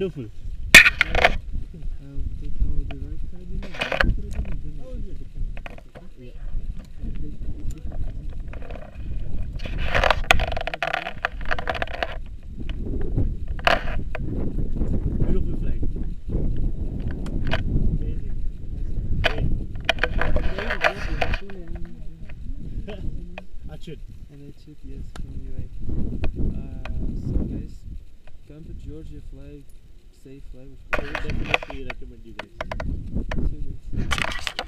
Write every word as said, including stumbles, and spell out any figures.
Beautiful. I'll take out the right carabiner, the left carabiner, then I'll take the camera. Yeah. And take it different. Beautiful flight. Amazing. Great. Achut. And I shoot, yes, from U A. Uh, so guys, come to Georgia, fly safe, fly with I would definitely recommend you guys. two days.